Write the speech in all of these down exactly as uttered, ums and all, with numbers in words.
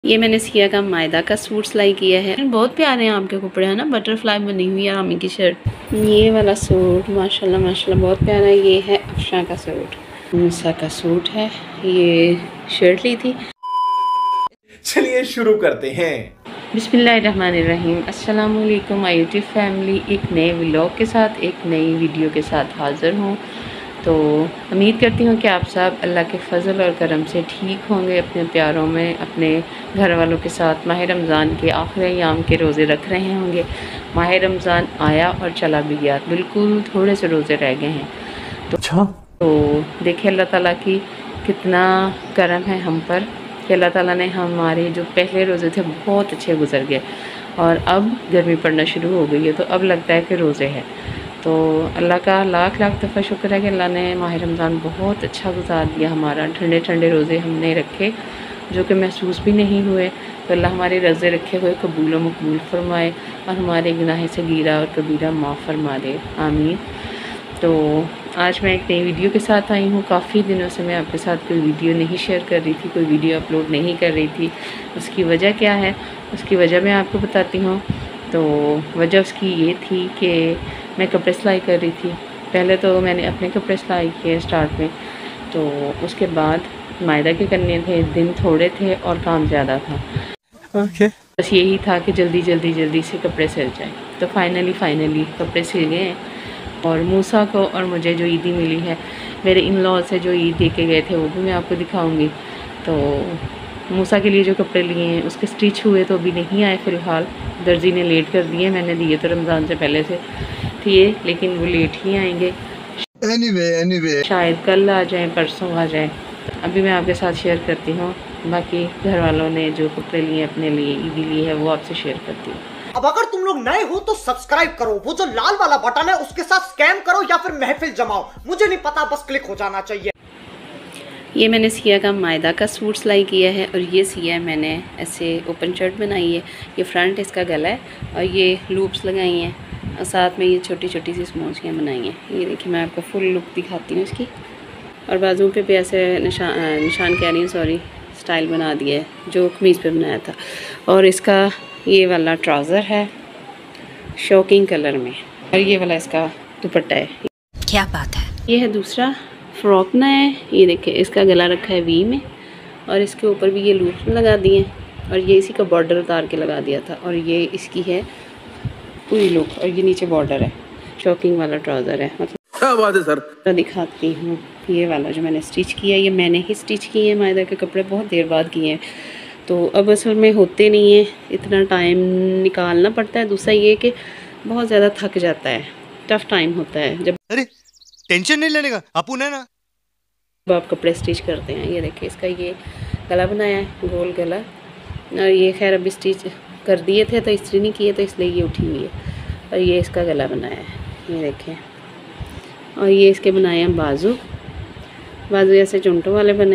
ये मैंने सिया का मायदा का सूट सिलाई किया है। बहुत प्यारे हैं आपके कपड़े, है ना। बटरफ्लाई बनी हुई है आमी की शर्ट। ये वाला सूट माशाल्लाह माशाल्लाह बहुत प्यारा है। ये है अफशा का सूट, मूसा का सूट है। ये शर्ट ली थी। चलिए शुरू करते हैं। बिस्मिल्लाहिर्रहमानिर्रहीम। अस्सलाम वालेकुम माय यूट्यूब फैमिली। एक नए व्लॉग के साथ, एक नई वीडियो के साथ हाज़िर हूँ। तो उम्मीद करती हूँ कि आप सब अल्लाह के फ़ज़ल और करम से ठीक होंगे, अपने प्यारों में, अपने घर वालों के साथ माह रमज़ान के आखिरी अय्याम के रोज़े रख रहे होंगे। माह रमज़ान आया और चला भी गया, बिल्कुल थोड़े से रोज़े रह गए हैं। तो अच्छा तो देखिए अल्लाह ताला की कितना करम है हम पर कि अल्लाह ताला ने हमारे जो पहले रोज़े थे बहुत अच्छे गुजर गए और अब गर्मी पड़ना शुरू हो गई है, तो अब लगता है कि रोज़े है। तो अल्लाह का लाख लाख दफ़ा शुक्र है कि अल्लाह ने माह रमज़ान बहुत अच्छा गुजार दिया हमारा। ठंडे ठंडे रोज़े हमने रखे जो कि महसूस भी नहीं हुए। तो अल्लाह हमारे रोज़े रखे हुए कबूल व मकबूल फ़रमाए और हमारे गुनाह सगीरा और कबीरा माफ़ फरमा दे, आमीन। तो आज मैं एक नई वीडियो के साथ आई हूँ। काफ़ी दिनों से मैं आपके साथ कोई वीडियो नहीं शेयर कर रही थी, कोई वीडियो अपलोड नहीं कर रही थी। उसकी वजह क्या है, उसकी वजह मैं आपको बताती हूँ। तो वजह उसकी ये थी कि मैं कपड़े सिलाई कर रही थी। पहले तो मैंने अपने कपड़े सिलाई किए स्टार्ट में, तो उसके बाद मायदा के करने थे, दिन थोड़े थे और काम ज़्यादा था। Okay okay. बस यही था कि जल्दी जल्दी जल्दी से कपड़े सिल जाए। तो फाइनली फाइनली कपड़े सिल गए। और मूसा को और मुझे जो ईदी मिली है, मेरे इन लॉ से जो ईद दे के गए थे, वो भी मैं आपको दिखाऊंगी। तो मूसा के लिए जो कपड़े लिए हैं उसके स्टिच हुए तो अभी नहीं आए फ़िलहाल, दर्जी ने लेट कर दिए। मैंने दिए तो रमज़ान से पहले से थे, लेकिन वो लेट ही आएंगे। anyway, anyway. शायद कल आ जाएं, परसों आ जाएं। अभी मैं आपके साथ शेयर करती हूँ। बाकी घर वालों ने जो कपड़े लिए अपने लिए ईदी लिए है वो आपसे शेयर करती हूँ। अब अगर तुम लोग नए हो तो सब्सक्राइब करो, वो जो लाल वाला बटन है उसके साथ स्कैम करो या फिर महफिल जमाओ, मुझे नहीं पता, बस क्लिक हो जाना चाहिए। ये मैंने सिया का मायदा का सूट सिलाई किया है और ये सिया मैंने ऐसे ओपन शर्ट बनाई है। ये फ्रंट इसका गला है और ये लूप्स लगाई हैं और साथ में ये छोटी छोटी सी स्मोचियाँ बनाई हैं। ये देखिए मैं आपको फुल लुक दिखाती हूँ इसकी। और बाजू पे भी ऐसे निशान निशान कह रही हूँ, सॉरी, स्टाइल बना दिया है जो कमीज़ पे बनाया था। और इसका ये वाला ट्राउज़र है शॉकिंग कलर में और ये वाला इसका दुपट्टा है। क्या बात है। ये है दूसरा फ्रॉक ना है। ये देखिए इसका गला रखा है वी में और इसके ऊपर भी ये लूप्स लगा दिए और ये इसी का बॉर्डर उतार के लगा दिया था। और ये इसकी है पूरी लुक और ये नीचे बॉर्डर है, शॉकिंग वाला ट्राउज़र है। मतलब क्या बात है सर। तो दिखाती हूँ ये वाला जो मैंने स्टिच किया, ये मैंने ही स्टिच किए हैं। मायदा के कपड़े बहुत देर बाद किए हैं, तो अब असल में होते नहीं है, इतना टाइम निकालना पड़ता है। दूसरा ये कि बहुत ज़्यादा थक जाता है, टफ़ टाइम होता है जब अरे टेंशन नहीं लेने का, अपुन है ना, जब आप कपड़े स्टिच करते हैं। ये देखिए इसका ये गला बनाया है, गोल गला। और ये खैर अभी स्टिच कर दिए थे तो इस्त्री नहीं किए तो इसलिए ये उठी हुई है। और ये इसका गला बनाया है, ये देखें। और ये इसके बनाए हैं बाजू, बाजू ऐसे चुंटों वाले बने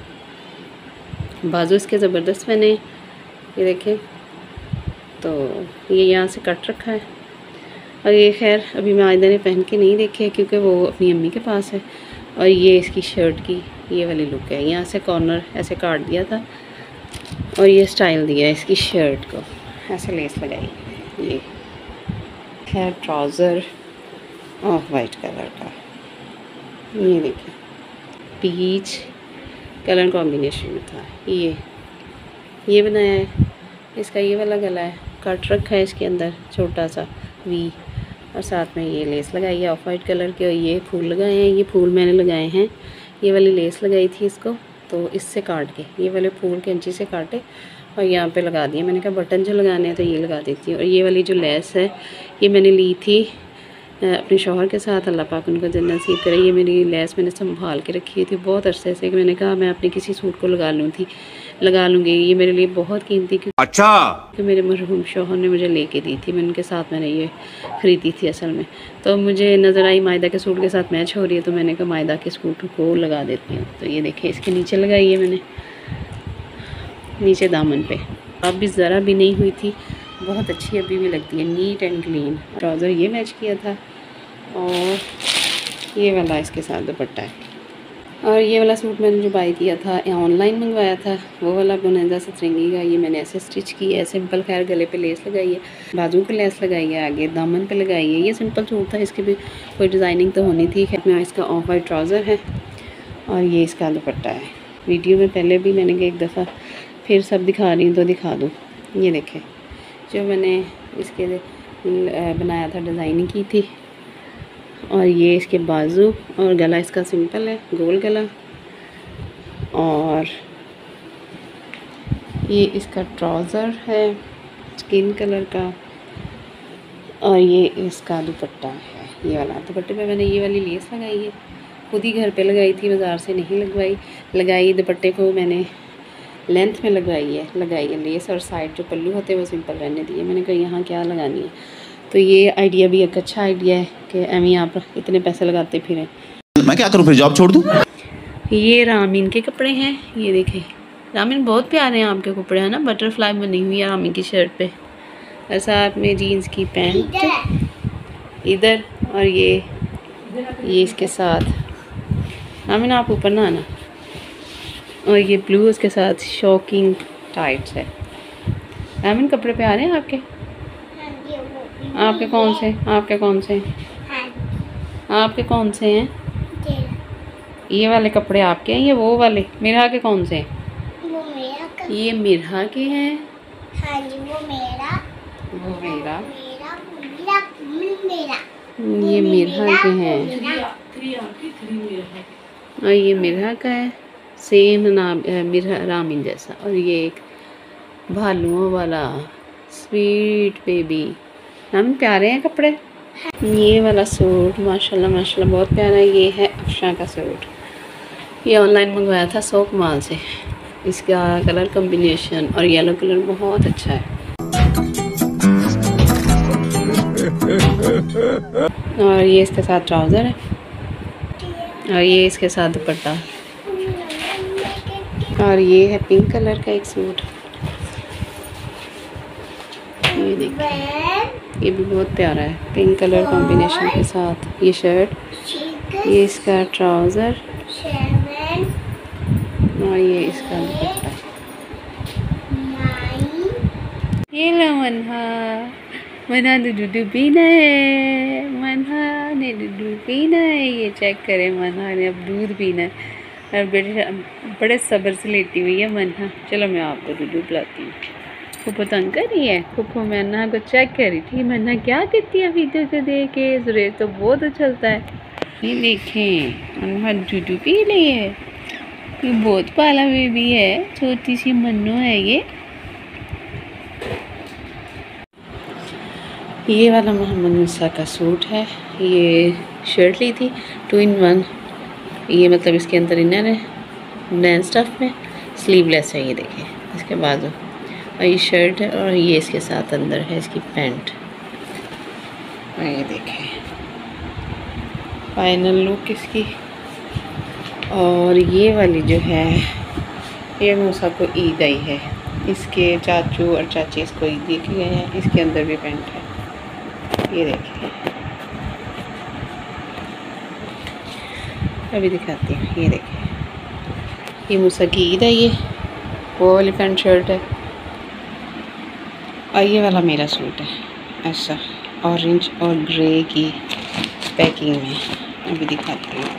हैं, बाजू इसके ज़बरदस्त बने, ये देखें। तो ये यहाँ से कट रखा है और ये खैर अभी मायदा ने पहन के नहीं देखे क्योंकि वो अपनी अम्मी के पास है। और ये इसकी शर्ट की ये वाली लुक है, यहाँ से कॉर्नर ऐसे काट दिया था और ये स्टाइल दिया इसकी शर्ट को, ऐसे लेस लगाई। ये खैर ट्राउज़र ऑफ वाइट कलर का, ये देखिए पीच कलर कॉम्बिनेशन में था। ये ये बनाया है, इसका ये वाला गला है, कट रखा है इसके अंदर छोटा सा वी और साथ में ये लेस लगाई है ऑफ वाइट कलर के। और ये फूल लगाए हैं, ये फूल मैंने लगाए हैं, ये वाली लेस लगाई थी इसको, तो इससे काट के ये वाले फूल कैंची से काटे और यहाँ पे लगा दिए। मैंने कहा बटन जो लगाने हैं तो ये लगा देती हूँ। और ये वाली जो लेस है ये मैंने ली थी अपने शौहर के साथ, अल्लाह पाक उनको जन्नत नसीब करे। ये मेरी लेस मैंने संभाल के रखी थी बहुत अरसे से कि मैंने कहा मैं अपने किसी सूट को लगा लूँ थी लगा लूँगी। ये मेरे लिए बहुत कीमती, अच्छा, कि मेरे मरहूम शौहर ने मुझे लेके दी थी, मैं उनके साथ मैंने ये ख़रीदी थी असल में। तो मुझे नज़र आई मायदा के सूट के साथ मैच हो रही है तो मैंने कहा मायदा के सूट को लगा देती हूँ। तो ये देखिए इसके नीचे लगाई है मैंने, नीचे दामन पे। अब भी ज़रा भी नहीं हुई थी, बहुत अच्छी अभी भी लगती है, नीट एंड क्लीन। ट्राउज़र ये मैच किया था और ये वाला इसके साथ दुपट्टा है। और ये वाला सूट मैंने जो बाई किया था ऑनलाइन मंगवाया था, वो वाला बुनैदा सतरंगी का, ये मैंने ऐसे स्टिच किया है सिंपल। खैर गले पे लेस लगाई है, बाजू पे लेस लगाई है, आगे दामन पे लगाई है। ये सिंपल सूट था, इसकी भी कोई डिज़ाइनिंग तो होनी थी। खैर इसका ऑफ वाइट ट्राउज़र है और ये इसका दुपट्टा है। वीडियो में पहले भी मैंने एक दफ़ा, फिर सब दिखा रही हूँ तो दिखा दूँ। ये देखें जो मैंने इसके बनाया था, डिज़ाइनिंग की थी। और ये इसके बाजू और गला इसका सिंपल है, गोल गला। और ये इसका ट्राउज़र है स्किन कलर का। और ये इसका दुपट्टा है, ये वाला। दुपट्टे पे मैंने ये वाली लेस लगाई है, खुद ही घर पे लगाई थी, बाज़ार से नहीं लगवाई। लगाई दुपट्टे को मैंने लेंथ में लगाई है लगाई है लेस। और साइड जो पल्लू होते हैं वो सिंपल रहने दिए। मैंने कहा यहाँ क्या लगानी है, तो ये आइडिया भी एक अच्छा आइडिया है कि एमी आप इतने पैसे लगाते फिरें। मैं क्या करूँ फिर, जॉब छोड़ दूँ? ये रामीन के कपड़े हैं, ये देखें। रामीन बहुत प्यारे हैं आपके कपड़े, है ना। बटरफ्लाई बनी हुई है रामीन की शर्ट पे, और साथ में जीन्स की पैंट इधर। और ये ये इसके साथ रामीन आप ऊपर ना आना। और ये ब्लू उसके साथ शॉकिंग टाइट्स है। रामीन कपड़े प्यारे हैं आपके। आपके कौन से आपके कौन से आपके कौन से हैं? ये वाले कपड़े आपके हैं, ये वो वाले मिरहा के कौन से हैं? वो मेरा। ये मिरहा के हैं। हाँ जी, वो मेरा। वो मेरा। मेरा मेरा मेरा। ये मिरहा के हैं और ये मिरहा का है, सेम नाम मिरहा रामीन जैसा। और ये एक भालुओं वाला स्वीट बेबी। हम प्यारे हैं कपड़े। ये वाला सूट माशाल्लाह माशाल्लाह बहुत प्यारा है। ये है अफशा का सूट, ये ऑनलाइन मंगवाया था सौ कमाल से। इसका कलर कॉम्बिनेशन और येलो कलर बहुत अच्छा है। और ये इसके साथ ट्राउज़र है और ये इसके साथ दुपट्टा। और ये है पिंक कलर का एक सूट, ये देखिए, ये भी बहुत प्यारा है पिंक कलर कॉम्बिनेशन के साथ। ये शर्ट, ये इसका ट्राउज़र और ये इसका दुपट्टा। ये लो मनहा, मनहा ने दूध पीना है, मनहा ने दूध पीना है। ये चेक करें, मनहा ने अब दूध पीना है और बड़े बड़े सब्र से लेटी हुई है मनहा। चलो मैं आपको दूध पिलाती हूँ। फूफो तंग कर रही है, फूफो मन्ना को चेक कर रही थी। मन्ना क्या कहती है वीडियो को देख के, जुरेज तो बहुत उछलता है। ये देखें मन्ना दूध पी रही है। ये बहुत पाला बेबी है, छोटी सी मन्नू है ये। ये वाला मोहम्मद मुसा का सूट है। ये शर्ट ली थी टू इन वन। ये मतलब इसके अंदर इनर है, ब्लैन स्टफ में, स्लीवलेस है। ये देखें इसके बाजू, और ये शर्ट है और ये इसके साथ अंदर है इसकी पैंट। और ये देखें फाइनल लुक इसकी। और ये वाली जो है ये मूसा को ईद आई है, इसके चाचू और चाची इसको ईद दे के गए हैं। इसके अंदर भी पैंट है, ये देखिए। अभी दिखाती हूँ, ये देखिए ये मूसा की ईद है। ये वो वाली पैंट शर्ट है और ये वाला मेरा सूट है ऐसा ऑरेंज और ग्रे की पैकिंग में। अभी दिखाती हूँ,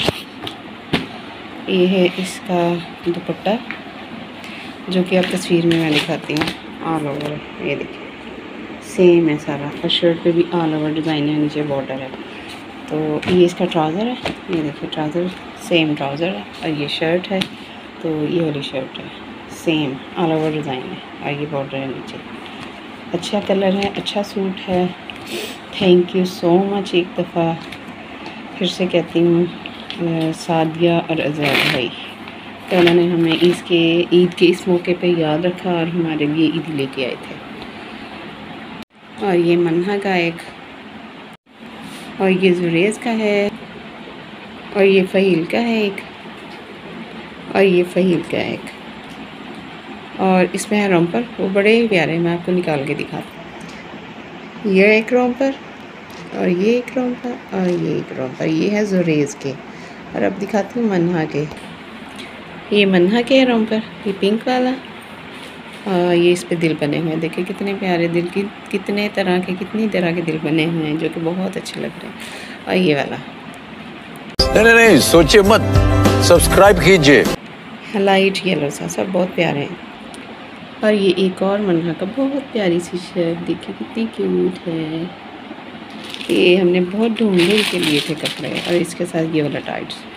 ये है इसका दुपट्टा जो कि अब तस्वीर में मैं दिखाती हूँ। ऑल ओवर ये देखिए सेम है सारा, और शर्ट पे भी ऑल ओवर डिज़ाइन है, नीचे बॉर्डर है। तो ये इसका ट्राउज़र है, ये देखिए ट्राउज़र सेम ट्राउज़र है। और ये शर्ट है, तो ये वाली शर्ट है सेम ऑल ओवर डिज़ाइन है, और ये बॉर्डर है नीचे। अच्छा कलर है, अच्छा सूट है। Thank you so much. एक दफ़ा फिर से कहती हूँ सादिया और अज़ैद भाई, तो उन्होंने हमें ईद के ईद के इस मौके पे याद रखा और हमारे लिए ईद लेके आए थे। और ये मन्हा का एक, और ये जुरेज़ का है, और ये फ़हील का है एक, और ये फ़हील का एक। और इसमें है रोम्पर, वो बड़े प्यारे, मैं आपको निकाल के दिखाती हूँ। ये एक रोम्पर और ये एक रोम्पर और ये एक रोम्पर। ये है जुरेज़ के, और अब दिखाती हूँ मन्हा के। ये मन्हा के रॉम्पर, ये पिंक वाला, और ये इस पे दिल बने हुए हैं। देखिए कितने प्यारे दिल की, कितने तरह के कितनी तरह के दिल बने हुए हैं जो कि बहुत अच्छे लग रहे हैं। और ये वाला नहीं नहीं नहीं सोचिए मत, सब्सक्राइब कीजिए। लाइट येलो सा, सब बहुत प्यारे हैं। और ये एक और मन्हा का बहुत प्यारी सी शर्ट, देखिए कितनी क्यूट है। ये हमने बहुत ढूंढने के लिए थे कपड़े, और इसके साथ ये वाला टाइट्स।